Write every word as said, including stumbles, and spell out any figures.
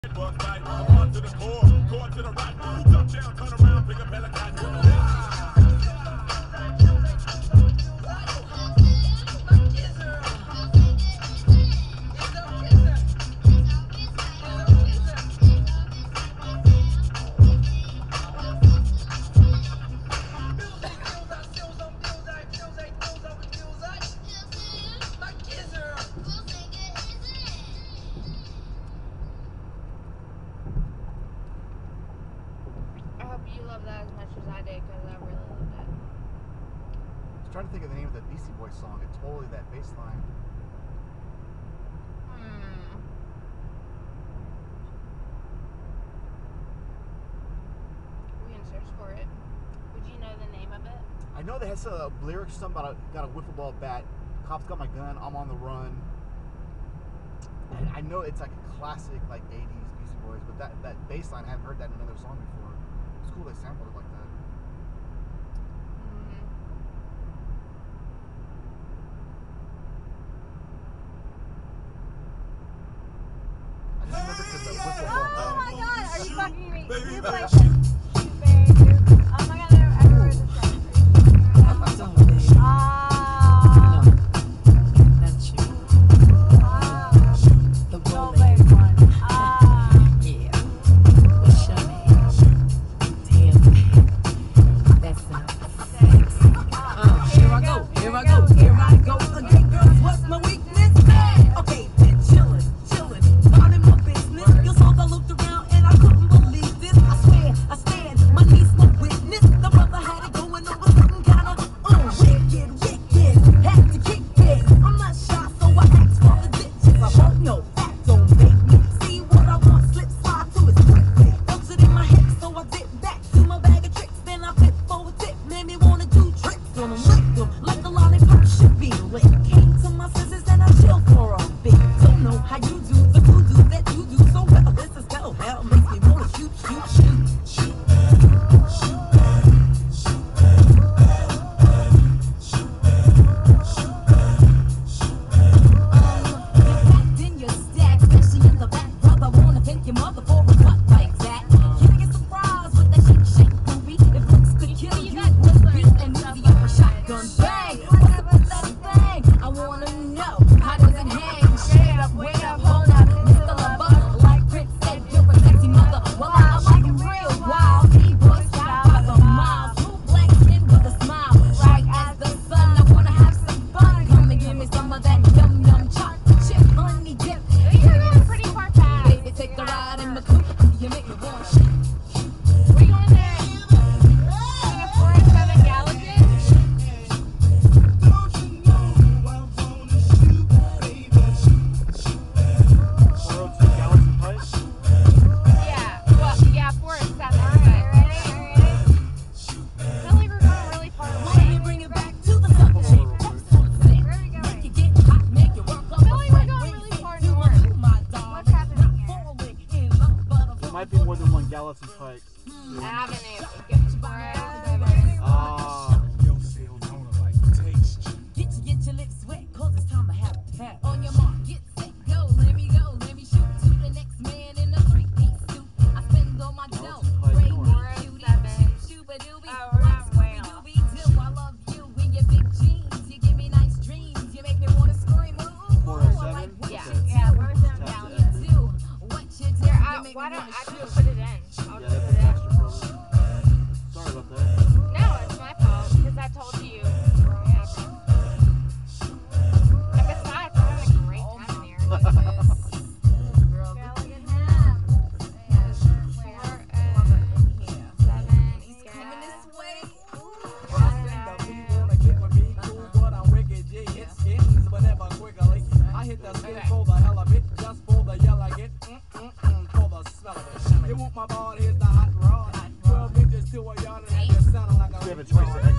You love that as much as I did, because I really loved it. I was trying to think of the name of the Beastie Boys song. It's totally that bass line. Hmm. We can search for it. Would you know the name of it? I know they had some uh, lyrics, something about a, got a wiffle ball bat. Cops got my gun. I'm on the run. And I know it's like a classic, like eighties Beastie Boys, but that that bass line, I haven't heard that in another song before. It's cool they sampled it like that. Mm-hmm. I just remember because the wiffle ball bat. Oh my god, are you fucking me? Baby, You play baby. shoot, baby. Oh my god, I never heard this song. Ah. That's you. Ah. The Don't one play that one. Ah. yeah. What's your name? Damn. That's enough. Uh, here I go, here I go, here I go again, girls. What's my weakness? Okay, been chillin', chillin', minding my business. Your songs I looked around and I couldn't believe this. I swear, I stand, my knees no witness. The brother had it going on with something kinda uh, wicked, wicked. Had to kick it. I'm not shy, so I asked for the ditches. I won't know that don't make me see what I want. Slip slide to it quickly. Felt it in my hips, so I dip back to my bag of tricks. Then I flip for a tip, made me wanna do tricks on them, lick them like a lollipop should be lit. Came to my senses and I chilled for a bit. Don't know how you do the voodoo that you do so well. This is hell, hell makes me wanna shoot, shoot, shoot, shoot. Might be more than one Gallatin Pike. Avenue. Ah. Get your, get your lips wet, cause it's time to have a hat. On your mark, get set, go, let me go, let me shoot to the next man in a three-piece suit. I spend all my dough, great cutie, shooba-dooby, like Scooby-Dooby-Doo. I love you in your big jeans, you give me nice dreams, you make me wanna scream, ooh, I like what Yeah. you do. Yeah, where's that Now down? you do what you do. Here, You I, make why me don't wanna I shoot. just put it in? I'll Yeah, just that's put it in. faster problem. Sorry about that. No, it's my fault, because I told you the wrong address. And besides, I'm having a great time here. Girl, Girl, look look at at him. that. Four, uh, seven, He's yeah. coming this way. I hit the skin for the hell of it, just for the yell I get, mm-mm-mm, for the smell of it. You want my ball, here's the hot rod. twelve inches to a yard and you sound like a We have a choice of